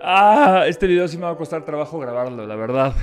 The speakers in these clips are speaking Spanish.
Este video sí me va a costar trabajo grabarlo, la verdad.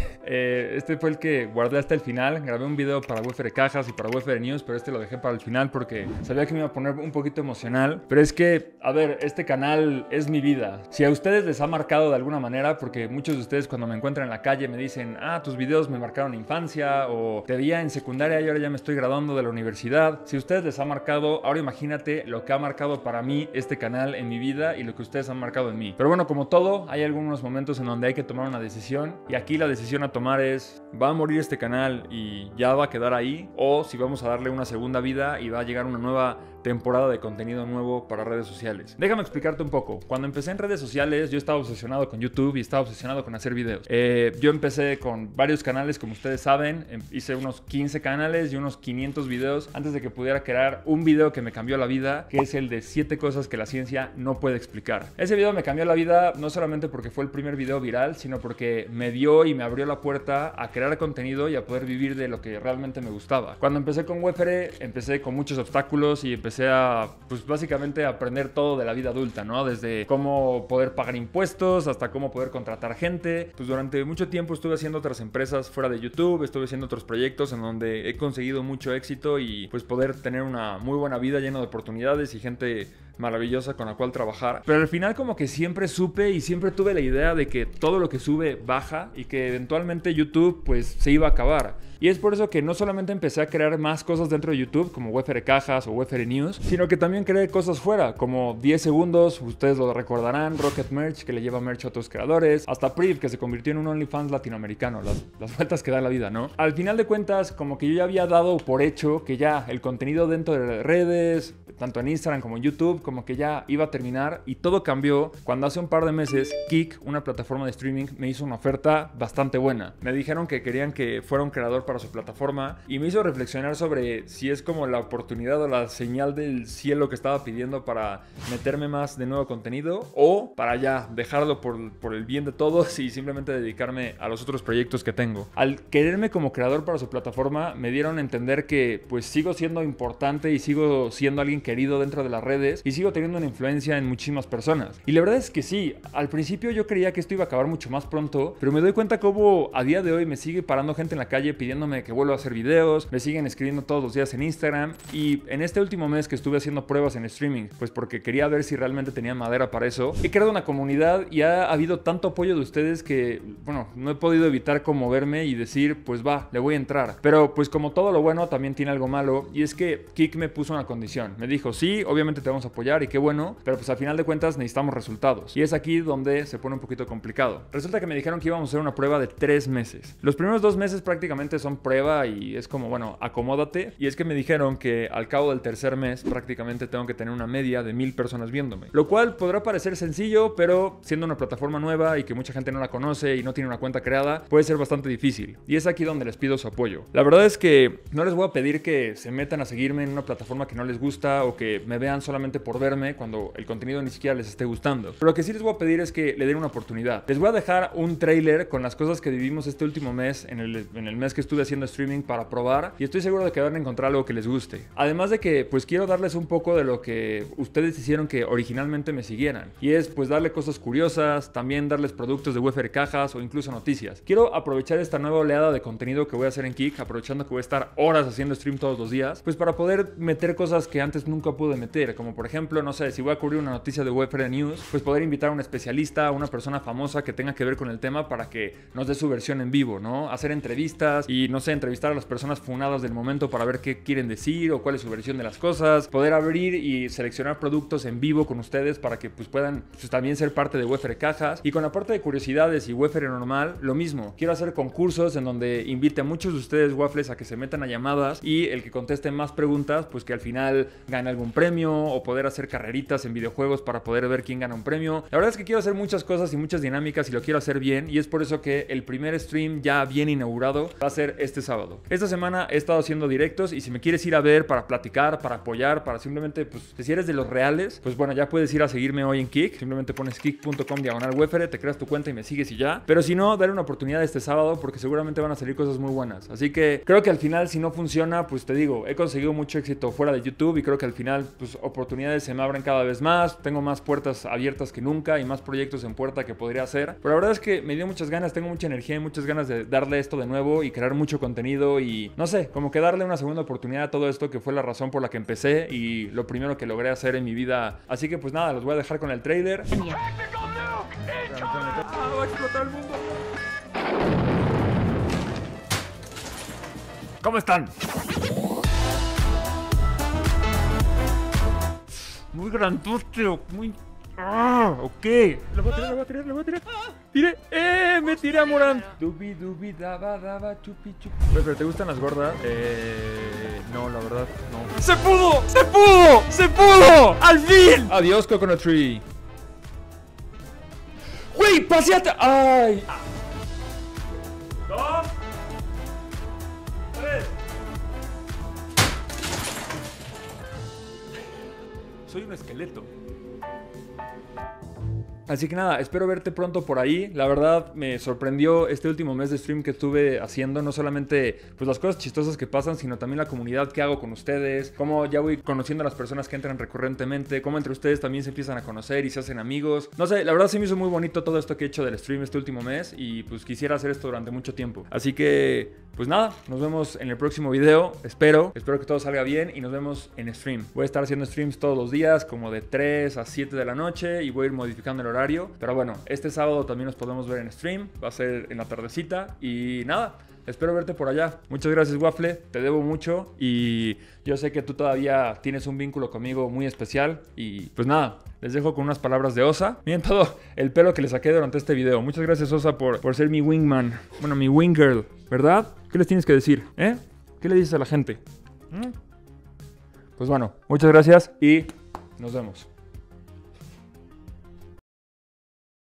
Este fue el que guardé hasta el final. Grabé un video para WFR Cajas y para WFR News, pero este lo dejé para el final porque sabía que me iba a poner un poquito emocional. Pero es que, a ver, este canal es mi vida. Si a ustedes les ha marcado de alguna manera, porque muchos de ustedes cuando me encuentran en la calle me dicen, tus videos me marcaron la infancia, o te veía en secundaria y ahora ya me estoy graduando de la universidad. Si a ustedes les ha marcado, ahora imagínate lo que ha marcado para mí este canal en mi vida y lo que ustedes han marcado en mí. Pero bueno, como todo, hay algunos momentos en donde hay que tomar una decisión, y aquí la decisión a tomar es: ¿va a morir este canal y ya va a quedar ahí? O si vamos a darle una segunda vida y va a llegar una nueva temporada de contenido nuevo para redes sociales. Déjame explicarte un poco. Cuando empecé en redes sociales, yo estaba obsesionado con YouTube y estaba obsesionado con hacer videos. Yo empecé con varios canales, como ustedes saben. Hice unos 15 canales y unos 500 videos antes de que pudiera crear un video que me cambió la vida, que es el de 7 cosas que la ciencia no puede explicar. Ese video me cambió la vida no solamente porque fue el primer video viral, sino porque me dio y me abrió la puerta a crear contenido y a poder vivir de lo que realmente me gustaba. Cuando empecé con WFR, empecé con muchos obstáculos y empecé a, pues básicamente, aprender todo de la vida adulta, ¿no? Desde cómo poder pagar impuestos hasta cómo poder contratar gente. Pues durante mucho tiempo estuve haciendo otras empresas fuera de YouTube, estuve haciendo otros proyectos en donde he conseguido mucho éxito y pues poder tener una muy buena vida llena de oportunidades y gente maravillosa con la cual trabajar. Pero al final como que siempre supe y siempre tuve la idea de que todo lo que sube baja y que eventualmente YouTube pues se iba a acabar. Y es por eso que no solamente empecé a crear más cosas dentro de YouTube, como WFR Cajas o WFR News, sino que también creé cosas fuera, como 10 segundos, ustedes lo recordarán, Rocket Merch, que le lleva merch a otros creadores, hasta Priv, que se convirtió en un OnlyFans latinoamericano, las vueltas que da la vida, ¿no? Al final de cuentas, como que yo ya había dado por hecho que ya el contenido dentro de redes, tanto en Instagram como en YouTube, como que ya iba a terminar, y todo cambió cuando hace un par de meses Kick, una plataforma de streaming, me hizo una oferta bastante buena. Me dijeron que querían que fuera un creador para su plataforma y me hizo reflexionar sobre si es como la oportunidad o la señal del cielo que estaba pidiendo para meterme más de nuevo contenido, o para ya dejarlo por el bien de todos y simplemente dedicarme a los otros proyectos que tengo. Al quererme como creador para su plataforma, me dieron a entender que pues sigo siendo importante y sigo siendo alguien querido dentro de las redes y sigo teniendo una influencia en muchísimas personas. Y la verdad es que sí, al principio yo creía que esto iba a acabar mucho más pronto, pero me doy cuenta cómo a día de hoy me sigue parando gente en la calle pidiéndome que vuelva a hacer videos, me siguen escribiendo todos los días en Instagram, y en este último mes que estuve haciendo pruebas en streaming, pues porque quería ver si realmente tenía madera para eso, he creado una comunidad y ha habido tanto apoyo de ustedes que, bueno, no he podido evitar conmoverme y decir, pues va, le voy a entrar. Pero pues como todo lo bueno también tiene algo malo, y es que Kik me puso una condición. Me dijo, sí, obviamente te vamos a apoyar y qué bueno, pero pues al final de cuentas necesitamos resultados. Y es aquí donde se pone un poquito complicado. Resulta que me dijeron que íbamos a hacer una prueba de 3 meses. Los primeros 2 meses prácticamente son prueba y es como, bueno, acomódate. Y es que me dijeron que al cabo del tercer mes prácticamente tengo que tener una media de 1000 personas viéndome. Lo cual podrá parecer sencillo, pero siendo una plataforma nueva y que mucha gente no la conoce y no tiene una cuenta creada, puede ser bastante difícil. Y es aquí donde les pido su apoyo. La verdad es que no les voy a pedir que se metan a seguirme en una plataforma que no les gusta o que me vean solamente por verme cuando el contenido ni siquiera les esté gustando. Pero lo que sí les voy a pedir es que le den una oportunidad. Les voy a dejar un trailer con las cosas que vivimos este último mes, en el mes que estuve haciendo streaming, para probar, y estoy seguro de que van a encontrar algo que les guste. Además de que pues quiero darles un poco de lo que ustedes hicieron que originalmente me siguieran, y es pues darle cosas curiosas, también darles productos de WFR Cajas o incluso noticias. Quiero aprovechar esta nueva oleada de contenido que voy a hacer en Kick, aprovechando que voy a estar horas haciendo stream todos los días, pues para poder meter cosas que antes nunca pude meter, como por ejemplo, no sé, si voy a cubrir una noticia de WFR News, pues poder invitar a un especialista, a una persona famosa que tenga que ver con el tema para que nos dé su versión en vivo, ¿no? Hacer entrevistas y, no sé, entrevistar a las personas funadas del momento para ver qué quieren decir o cuál es su versión de las cosas, poder abrir y seleccionar productos en vivo con ustedes para que pues puedan pues, también ser parte de WFR Cajas. Y con la parte de curiosidades y WFR normal, lo mismo. Quiero hacer concursos en donde invite a muchos de ustedes waffles a que se metan a llamadas, y el que conteste más preguntas pues que al final gane algún premio, o poder hacer carreritas en videojuegos para poder ver quién gana un premio. La verdad es que quiero hacer muchas cosas y muchas dinámicas y lo quiero hacer bien, y es por eso que el primer stream ya bien inaugurado va a ser este sábado. Esta semana he estado haciendo directos, y si me quieres ir a ver para platicar, para apoyar, apoyar, para simplemente, pues, si eres de los reales, pues bueno, ya puedes ir a seguirme hoy en Kick. Simplemente pones kick.com/Wefere, te creas tu cuenta y me sigues y ya. Pero si no, dale una oportunidad este sábado porque seguramente van a salir cosas muy buenas. Así que creo que al final, si no funciona, pues te digo, he conseguido mucho éxito fuera de YouTube y creo que al final, pues oportunidades se me abren cada vez más. Tengo más puertas abiertas que nunca y más proyectos en puerta que podría hacer. Pero la verdad es que me dio muchas ganas, tengo mucha energía y muchas ganas de darle esto de nuevo y crear mucho contenido y no sé, como que darle una segunda oportunidad a todo esto que fue la razón por la que empecé y lo primero que logré hacer en mi vida. Así que pues nada, los voy a dejar con el trailer. Va a explotar el mundo. ¿Cómo están? Muy grandote, muy... ok. Lo voy a tirar. ¡Tire! Me tiré a Morant. Dubi, dubi, daba, daba, chupi, chupi. ¿Pero te gustan las gordas? No, la verdad, no. ¡Se pudo! ¡Se pudo! ¡Se pudo! ¡Al fin! Adiós, Coconut Tree. ¡Güey! ¡Paseate! ¡Ay! 2, 3. Soy un esqueleto. Así que nada, espero verte pronto por ahí. La verdad me sorprendió este último mes de stream que estuve haciendo. No solamente pues las cosas chistosas que pasan, sino también la comunidad que hago con ustedes. Cómo ya voy conociendo a las personas que entran recurrentemente. Cómo entre ustedes también se empiezan a conocer y se hacen amigos. No sé, la verdad se me hizo muy bonito todo esto que he hecho del stream este último mes. Y pues quisiera hacer esto durante mucho tiempo. Así que pues nada, nos vemos en el próximo video. Espero que todo salga bien y nos vemos en stream. Voy a estar haciendo streams todos los días, como de 3 a 7 de la noche. Y voy a ir modificando el horario. Pero bueno, este sábado también nos podemos ver en stream. Va a ser en la tardecita. Y nada, espero verte por allá. Muchas gracias, Waffle. Te debo mucho. Y yo sé que tú todavía tienes un vínculo conmigo muy especial. Y pues nada, les dejo con unas palabras de Osa. Miren todo el pelo que le saqué durante este video. Muchas gracias, Osa, por ser mi wingman. Bueno, mi wingirl, ¿verdad? ¿Qué les tienes que decir? ¿Qué le dices a la gente? Pues bueno, muchas gracias y nos vemos.